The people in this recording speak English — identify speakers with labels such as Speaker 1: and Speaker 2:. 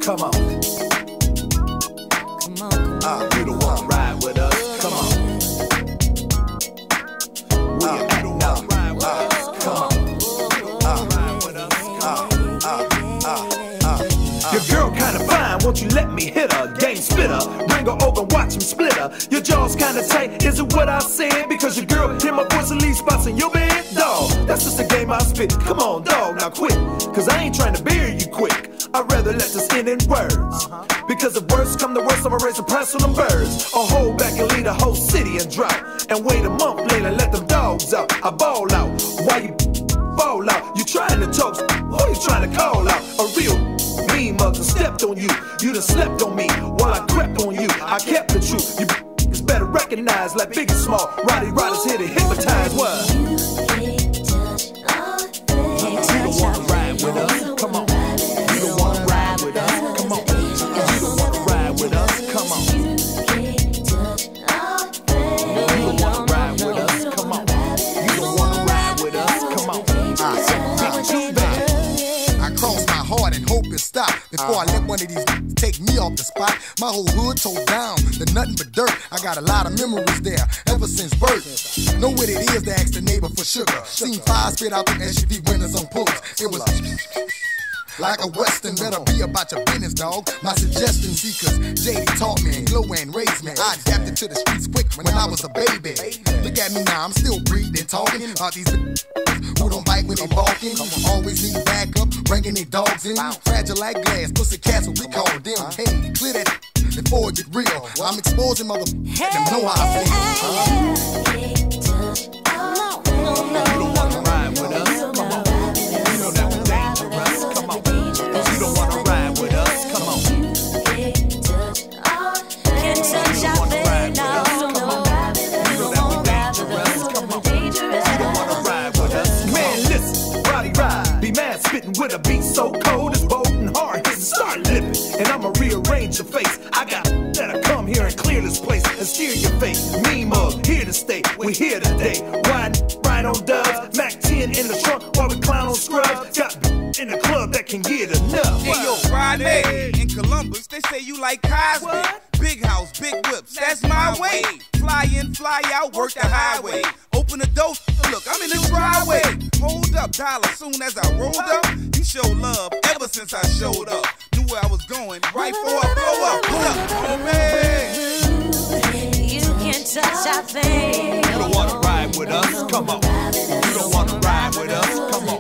Speaker 1: Come on. Come on, come on. You don't wanna ride with us. Come on. You don't wanna ride with us. Come on. Your girl kinda fine, won't you let me hit her? Game spitter, bring her over and watch him split her. Your jaw's kinda tight, is it what I said? Because your girl hear my voice and leave spots in your bed? Dog, that's just a game I spit. Come on, dog, now quit. Cause I ain't trying to bury you quick. I'd rather let this end in words. Because if worse come to worse, I'ma raise the price on them birds. Or hold back and leave the whole city in drought. And wait a month later, let them dogs out. I ball out. Why you ball out? You trying to talk, who you trying to call out? A real mean mother stepped on you. You done slept on me while I crept on you. I kept the truth. You it's better recognize like big and small. Roddy Riders here to hypnotize. What? You don't wanna ride with us? Come on. You don't wanna ride with us? Come on. You don't wanna ride with us? Come on. You don't wanna ride with us? Come on. You don't wanna ride with us? Come on.
Speaker 2: I cross my heart and hope it stop before I let one of these take me off the spot. My whole hood tore down to nothing but dirt. I got a lot of memories there ever since birth. Know what it is to ask the neighbor for sugar. Seen fire spit out the SUV windows on pulls. It was like a western, better be about your business, dog. My suggestion, see, cause JD taught me and Glow and raised me. I adapted to the streets quick when I was a baby. Look at me now, I'm still breathing, talking about these who don't bite when they barking. Always need backup, bringing their dogs in. Fragile like glass, pussy cats, what we call them. Hey, clear that before it get real. I'm exposing mother, let them know how I feel.
Speaker 1: You don't wanna ride with us? Come on. You know that we're dangerous. Come on. You don't wanna ride with us? Come on.
Speaker 3: Can't touch our face now.
Speaker 1: Come on. You know that we're dangerous. Come on. You don't wanna ride with us? Man, listen, Roddy Ride. Be mad spitting with a beat so cold it's bold and hard. Start living, and I'ma rearrange your face. I got that come here and clear this place and steer your face. Me mug, here to stay. We here today. Ride on dubs, Mac 10 in the trunk while we clown on scrubs. Got in the club that can get enough.
Speaker 4: Hey yo, Friday in Columbus, they say you like Cosby.
Speaker 1: What?
Speaker 4: Big house, big whips, that's my way. Fly in, fly out, work the highway. Open the door, look, I'm in the driveway. Hold up, dollar, soon as I rolled up. You showed love ever since I showed up. Knew where I was going, right for a blow up. Hold up, homie.
Speaker 3: You can't touch our thing.
Speaker 1: You don't wanna ride with us? Come on. You don't wanna ride with us? Come on.